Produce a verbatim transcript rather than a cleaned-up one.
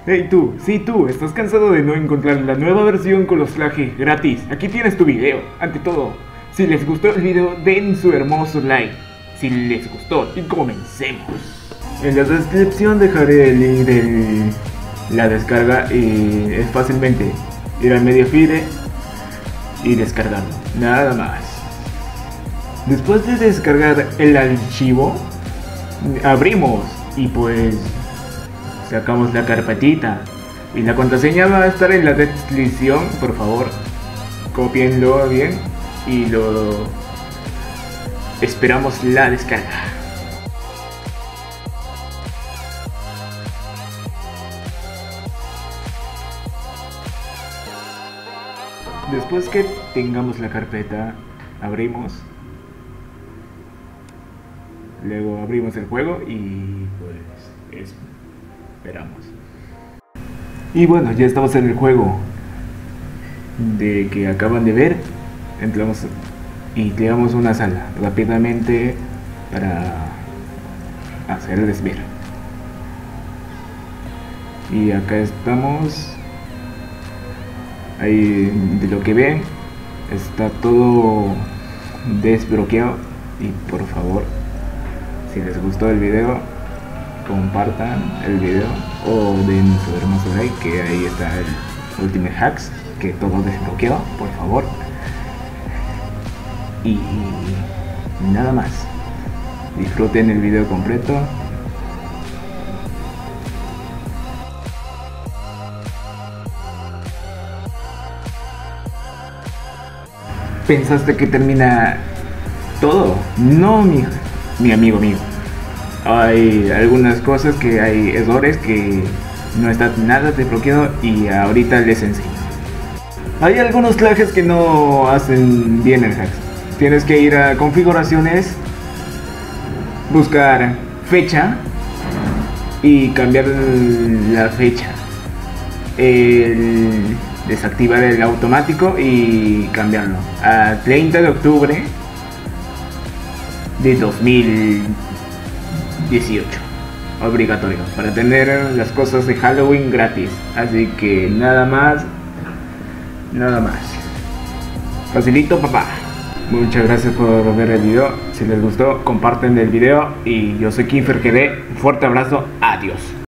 Hey tú, sí tú, ¿estás cansado de no encontrar la nueva versión con los trajes gratis? Aquí tienes tu video. Ante todo, si les gustó el video, den su hermoso like. Si les gustó, y comencemos. En la descripción dejaré el link de la descarga y es fácilmente ir al Mediafire y descargarlo, nada más. Después de descargar el archivo, abrimos y pues sacamos la carpetita y la contraseña va a estar en la descripción. Por favor, copienlo bien y lo esperamos la descarga. Después que tengamos la carpeta, abrimos, luego abrimos el juego y pues esperamos. Y bueno, ya estamos en el juego de que acaban de ver. Entramos y creamos una sala rápidamente para hacer el desvío. Y acá estamos. Ahí, de lo que ven, está todo desbloqueado. Y por favor, si les gustó el video, compartan el video o den su hermoso like, que ahí está el Ultimate Hacks, que todo desbloqueado, por favor. Y nada más, disfruten el video completo. ¿Pensaste que termina todo? No, mi, mi amigo mío. Hay algunas cosas que hay errores que no está nada desbloqueado y ahorita les enseño. Hay algunos trajes que no hacen bien el hack. Tienes que ir a configuraciones, buscar fecha y cambiar la fecha. El desactivar el automático y cambiarlo a treinta de octubre de dos mil dieciocho, obligatorio para tener las cosas de Halloween gratis. Así que nada más, nada más, facilito, papá. Muchas gracias por ver el video. Si les gustó, comparten el video y yo soy Kinfer G D. Un fuerte abrazo, adiós.